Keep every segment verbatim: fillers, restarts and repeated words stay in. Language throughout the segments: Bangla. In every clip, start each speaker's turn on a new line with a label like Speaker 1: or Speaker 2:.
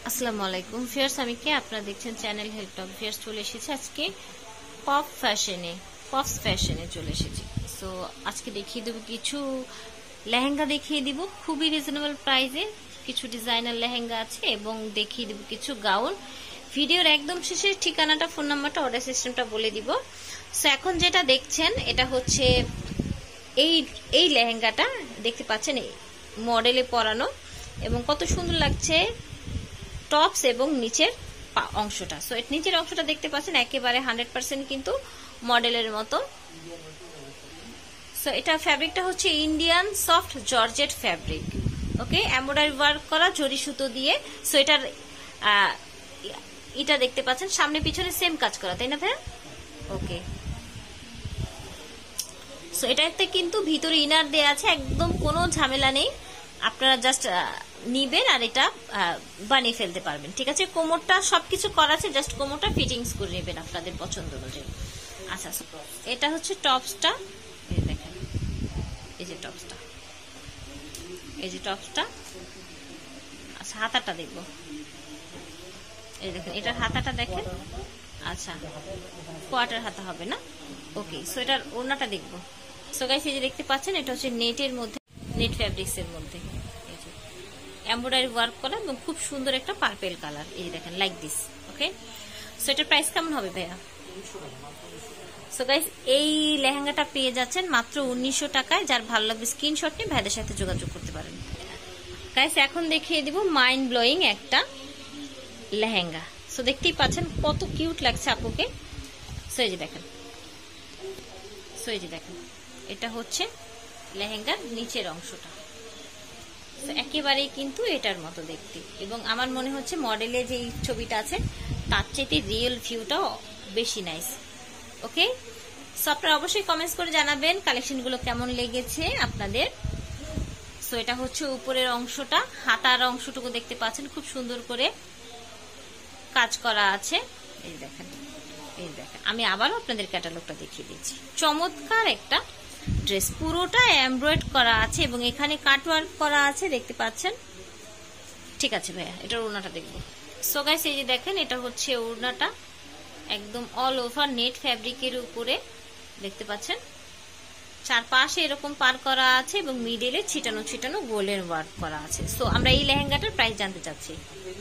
Speaker 1: আসসালামু আলাইকুম ফিয়ার্স, আমি কে আপনারা দেখছেন চ্যানেল হেলথ টক। ফিয়ার্স চলে এসেছে আজকে পপ ফ্যাশনে পপস ফ্যাশনে চলে এসেছি। সো আজকে দেখিয়ে দেবো কিছু লেহেঙ্গা, দেখিয়ে দিব খুবই রিজনেবল প্রাইসে কিছু ডিজাইনার লেহেঙ্গা আছে এবং দেখিয়ে দেবো কিছু গাউন। ভিডিওর একদম শেষে ঠিকানাটা, ফোন নাম্বারটা, অর্ডার সিস্টেমটা বলে দিব। সো এখন যেটা দেখছেন এটা হচ্ছে এই এই লেহেঙ্গাটা দেখতে পাচ্ছেন, মডেলে পরানো এবং কত সুন্দর লাগছে টপস এবং নিচের অংশটা। সো এর নিচের অংশটা দেখতে পাচ্ছেন একেবারে হান্ড্রেড পার্সেন্ট কিন্তু মডেলের মতো। সো এটা ফ্যাব্রিকটা হচ্ছে Indian soft georgette fabric, okay, embroidery work করা জরি সুতো দিয়ে। সো এটার এটা দেখতে পাচ্ছেন সামনে পিছনে সেম কাজ করা, তাই না ভাই? ওকে, সো এটাতে কিন্তু ভিতরে ইনার দেয়া আছে, একদম কোনো ঝামেলা নেই, আপনারা জাস্ট নিবেন আর এটা বানিয়ে ফেলতে পারবেন। ঠিক আছে, কোমরটা সবকিছু করা আছে, জাস্ট কোমরটা ফিটিংস করে নেবেন আপনাদের পছন্দ অনুযায়ী। আচ্ছা, এটা হচ্ছে টপসটা, এই দেখেন, এই যে টপসটা, এই যে টপসটা। আচ্ছা, হাতাটা দেখবো, এই দেখেন এটার হাতাটা দেখেন। আচ্ছা, কোয়ার্টার হাতা হবে না? ওকে, সো এটার ওড়নাটা দেখবো। সো গাইস, এই যে দেখতে পাচ্ছেন এটা হচ্ছে নেটের মধ্যে, নেট ফ্যাব্রিক্স এর মধ্যে এমব্রয়ডারি ওয়ার্ক করা এবং খুব সুন্দর একটা পার্পেল কালার, এই দেখেন লাইক দিস। ওকে, সো এটার প্রাইস কেমন হবে ভাইয়া? সো গাইস, এই লেহেঙ্গাটা পেয়ে যাচ্ছেন মাত্র উনিশশো টাকায়। যার ভালো লাগবে স্ক্রিনশট নিয়ে ভাইদের সাথে যোগাযোগ করতে পারেন। গাইস, এখন দেখিয়ে দিব মাইন্ড ব্লোয়িং একটা লেহেঙ্গা। সো দেখতেই পাচ্ছেন কত কিউট লাগছে আপুকে। সো এই যে দেখেন, সো এই যে দেখেন এটা হচ্ছে লেহেঙ্গার নিচের অংশটা, একেবারেই কিন্তু এটার মতো দেখতে। এবং আমার মনে হচ্ছে মডেলে যে ছবিটা আছে তার চাইতে রিয়েল ভিউটাও বেশি নাইস। ওকে, সো আপনারা অবশ্যই কমেন্টস করে জানাবেন কালেকশনগুলো কেমন লেগেছে আপনাদের। সো এটা হচ্ছে উপরের অংশটা, হাতার অংশটুকু দেখতে পাচ্ছেন খুব সুন্দর করে কাজ করা আছে। এই দেখেন, এই দেখেন আমি আবারও আপনাদের ক্যাটালগটা দেখিয়ে দিচ্ছি। চমৎকার একটা ড্রেস, পুরোটা এমব্রয়েড করা আছে এবং এখানে কাটওয়ার্ক করা আছে, দেখতে পাচ্ছেন। ঠিক আছে ভাইয়া, এটার ওড়নাটা দেখবো। সো গাইস, এই যে দেখেন এটা হচ্ছে ওড়নাটা, একদম অল ওভার নেট ফ্যাব্রিকের উপরে দেখতে পাচ্ছেন, চারপাশে এরকম পার করা আছে এবং মিডলে ছিটানো ছিটানো গোল্ডেন ওয়ার্ক করা আছে। সো আমরা এই লেহেঙ্গাটার প্রাইস জানতে চাচ্ছি।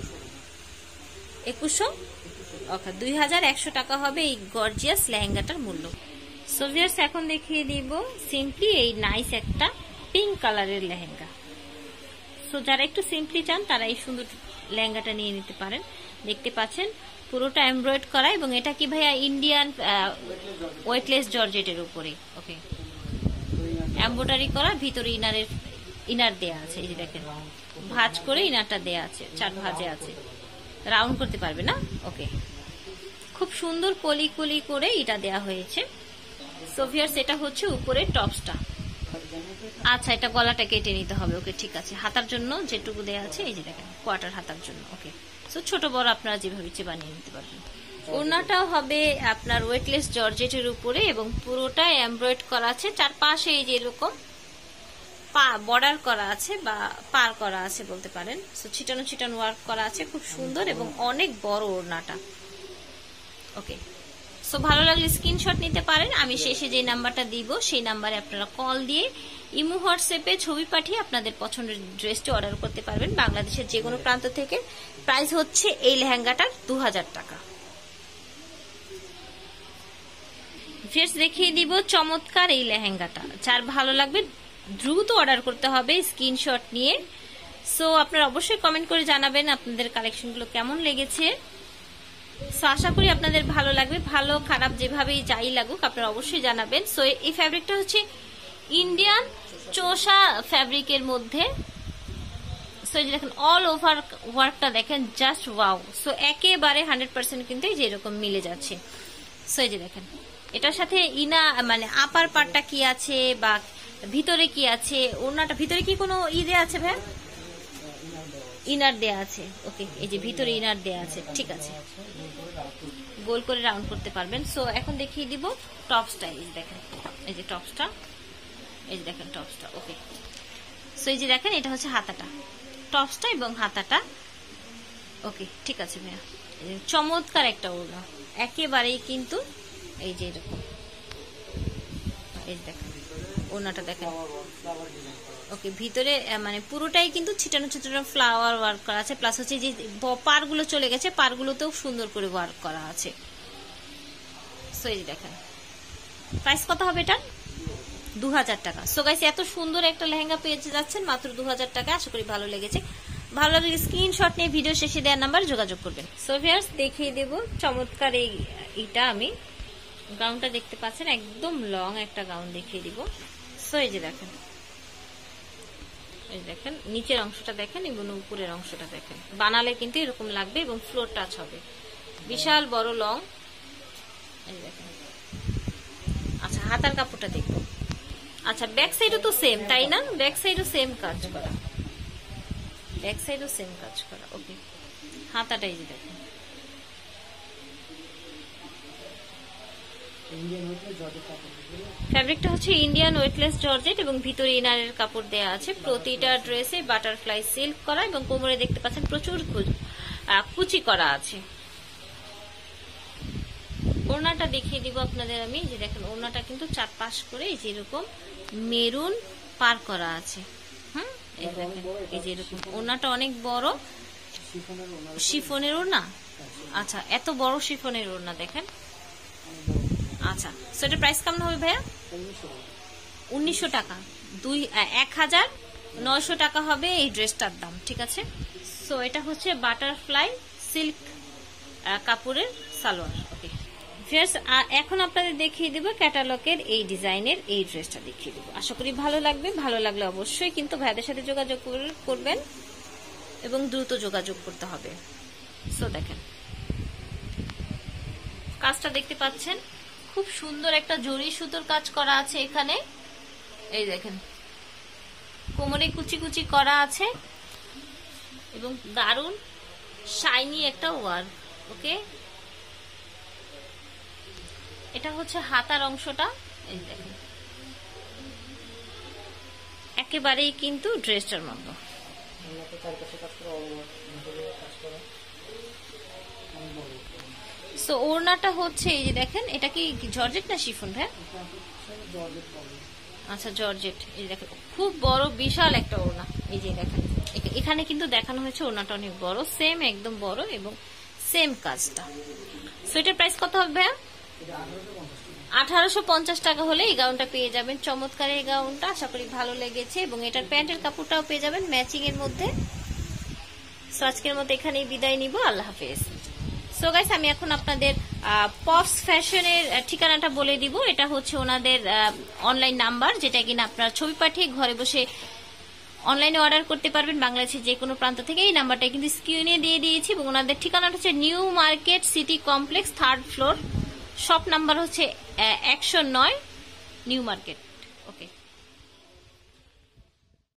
Speaker 1: একুশশো ওকে, দুই হাজার একশো টাকা হবে এই গর্জিয়াস লেহেঙ্গাটার মূল্য। সো ভিউয়ার্স, এখন দেখিয়ে দিব সিম্পলি এই নাইস একটা পিঙ্ক কালারের লেহেঙ্গা। সো যারা একটু সিম্পলি চান তারা এই সুন্দর লেহেঙ্গাটা নিয়ে নিতে পারেন। দেখতে পাচ্ছেন পুরোটা এমব্রয়েড করা এবং এটা কি ভাইয়া ইন্ডিয়ান ওয়েটলেস জর্জেটের উপরে। ওকে, এমব্রয়ডারি করা, ভিতরে ইনারের ইনার দেয়া আছে, এই যে দেখেন ভাঁজ করে ইনারটা দেয়া আছে, চার ভাঁজে আছে, রাউন্ড করতে পারবে না। ওকে, খুব সুন্দর কলি কলি করে এটা দেয়া হয়েছে। সো ভিউয়ার্স, এটা হচ্ছে উপরে টপসটা। আচ্ছা, এটা গলাটা কেটে নিতে হবে। ওকে, ঠিক আছে, হাতার জন্য যেটুকু দেয়া আছে এই যে দেখেন কোয়ার্টার হাতার জন্য। ওকে, সো ছোট বড় আপনারা যেভাবে ইচ্ছে বানিয়ে নিতে পারবেন। ওড়নাটাও হবে আপনার ওয়েটলেস জর্জেটের উপরে এবং পুরোটা এমব্রয়েড করা আছে, চারপাশে এই যে এরকম পা বর্ডার করা আছে বা পার করা আছে বলতে পারেন। সো ছিটানো ছিটানো ওয়ার্ক করা আছে, খুব সুন্দর এবং অনেক বড় ওড়নাটা। ওকে, সো ভালো লাগলে স্ক্রিনশট নিতে পারেন। আমি শেষে যে নাম্বারটা দিব সেই নাম্বারে আপনারা কল দিয়ে ইমো হোয়াটসঅ্যাপে ছবি পাঠিয়ে আপনাদের পছন্দের ড্রেসটি অর্ডার করতে পারবেন বাংলাদেশের যে কোনো প্রান্ত থেকে। প্রাইস হচ্ছে এই লেহেঙ্গাটার দু হাজার টাকা। ফের দেখিয়ে দিব চমৎকার এই লেহেঙ্গাটা, যার ভালো লাগবে দ্রুত অর্ডার করতে হবে স্ক্রিনশট নিয়ে। সো আপনারা অবশ্যই কমেন্ট করে জানাবেন আপনাদের কালেকশনগুলো কেমন লেগেছে। সো আশা করি আপনাদের ভালো লাগবে, ভালো খারাপ যেভাবেই যাই লাগুক আপনারা অবশ্যই জানাবেন। সো এই ফ্যাব্রিকটা হচ্ছে ইন্ডিয়ান চোষা ফ্যাব্রিকের মধ্যে। সো এই যে দেখেন অল ওভার ওয়ার্কটা দেখেন, জাস্ট ওয়াও। সো একেবারে হান্ড্রেড পার্সেন্ট কিন্তু এই যে এরকম মিলে যাচ্ছে। সো এই যে দেখেন এটার সাথে ইনা মানে আপার পার্টটা কি আছে বা ভিতরে কি আছে, ওড়নাটা ভিতরে কি কোনো ই দেয়া আছে ভাই? ইনার দেয়া আছে। ওকে, এই যে ভিতরে ইনার দেয়া আছে, ঠিক আছে, গোল করে রাউন্ড করতে পারবেন। সো এখন দেখিয়ে দিব টপসটা, এই যে দেখেন, এই যে টপসটা, এই যে দেখেন টপসটা। ওকে, সো এই যে দেখেন এটা হচ্ছে হাতাটা, টপসটা এবং হাতাটা ওকে ঠিক আছে ভাইয়া, চমৎকার একটা ওড়না একেবারেই কিন্তু এই যে এরকম, এই দেখেন ওড়নাটা দেখেন। ওকে ভিতরে মানে পুরোটাই কিন্তু ছিটানো ছিটানো ফ্লাওয়ার ওয়ার্ক করা আছে, প্লাস হচ্ছে যে পারগুলো চলে গেছে, পারগুলোতেও সুন্দর করে ওয়ার্ক করা আছে। সো এই দেখেন প্রাইস কত হবে এটা? দু হাজার টাকা। সো গাইস এত সুন্দর একটা লেহেঙ্গা পেয়ে যাচ্ছেন মাত্র দু হাজার টাকা। আশা করি ভালো লেগেছে, ভালো লাগলে স্ক্রিনশট নিয়ে ভিডিও শেষে দেওয়ার নাম্বার যোগাযোগ করবেন। সো ভিউয়ার্স দেখিয়ে দেব চমৎকার এই এটা আমি গাউনটা দেখতে পাচ্ছেন, একদম লং একটা গাউন দেখিয়ে দিব। সো এই যে দেখেন, এই দেখেন নিচের অংশটা দেখেন এবং উপরের অংশটা দেখেন, বানালে কিন্তু এরকম লাগবে এবং ফ্লোর টাচ হবে, বিশাল বড় লং। এই দেখেন আচ্ছা হাতার কাপড়টা দেখবো। আচ্ছা ব্যাক সাইডও তো সেম তাই না? ব্যাক সাইডও সেম কাজ করা, ব্যাক সাইডও সেম কাজ করা। ওকে হাতাটাই যে দেখেন, ফ্যাব্রিকটা হচ্ছে ইন্ডিয়ান ওয়েটলেস জর্জেট এবং ভিতরে ইনারের কাপড় দেয়া আছে। প্রতিটা ড্রেসে বাটারফ্লাই সিল্ক করা এবং কোমরে দেখতে পাচ্ছেন প্রচুর কুচি করা আছে। ওড়নাটা দেখিয়ে দিব আপনাদের আমি, যে দেখেন ওড়নাটা কিন্তু চার পাশ করে এই যে এরকম মেরুন পার করা আছে। হুম এই দেখেন এই যে এরকম ওড়নাটা অনেক বড় শিফনের ওড়না। আচ্ছা এত বড় শিফনের ওড়না দেখেন। আচ্ছা সেটার প্রাইস কেমন হবে ভাইয়া? উনিশশো টাকা, দুই এক হাজার নয়শো টাকা হবে এই ড্রেসটার দাম, ঠিক আছে। সো এটা হচ্ছে বাটারফ্লাই সিল্ক কাপড়ের সালোয়ার। ওকে ফ্রেন্ডস এখন আপনাদের দেখিয়ে দিব ক্যাটালগের এই ডিজাইনের এই ড্রেসটা দেখিয়ে দিব। আশা করি ভালো লাগবে, ভালো লাগলে অবশ্যই কিন্তু ভাইদের সাথে যোগাযোগ করবেন এবং দ্রুত যোগাযোগ করতে হবে। সো দেখেন কাজটা দেখতে পাচ্ছেন, খুব সুন্দর একটা জরি সুতোর কাজ করা আছে এখানে। এই দেখেন কোমরে কুচি কুচি করা আছে এবং দারুন শাইনি একটা ওয়ার্ক। ওকে এটা হচ্ছে হাতার অংশটা, এই দেখেন একেবারেই কিন্তু ড্রেসটার মতো। সো ওড়নাটা হচ্ছে এই যে দেখেন, এটা কি জর্জেট না শিফন ভাই? আচ্ছা জর্জেট। এই দেখেন খুব বড় বিশাল একটা ওড়না, এই যে দেখেন এখানে কিন্তু দেখানো হয়েছে ওড়নাটা অনেক বড়, সেম একদম বড় এবং সেম কাজটা। সো এটার প্রাইস কত হবে ভাইয়া? আঠারোশো পঞ্চাশ টাকা হলে এই গাউনটা পেয়ে যাবেন। চমৎকার এই গাউনটা, আশা করি ভালো লেগেছে এবং এটার প্যান্টের কাপড়টাও পেয়ে যাবেন ম্যাচিং এর মধ্যে। সো আজকের মতো এখানেই বিদায় নিব, আল্লাহ হাফেজ। সো গাইস আমি এখন আপনাদের পপস ফ্যাশনের ঠিকানাটা বলে দিব। এটা হচ্ছে ওনাদের অনলাইন নাম্বার, যেটা কিনা আপনারা ছবি পাঠিয়ে ঘরে বসে অনলাইনে অর্ডার করতে পারবেন বাংলাদেশের যে কোনো প্রান্ত থেকে। এই নাম্বারটা কিন্তু স্ক্রিনে দিয়ে দিয়েছি এবং ওনাদের ঠিকানাটা হচ্ছে New Market city complex third floor, shop number হচ্ছে একশো নয় নিউ মার্কেট।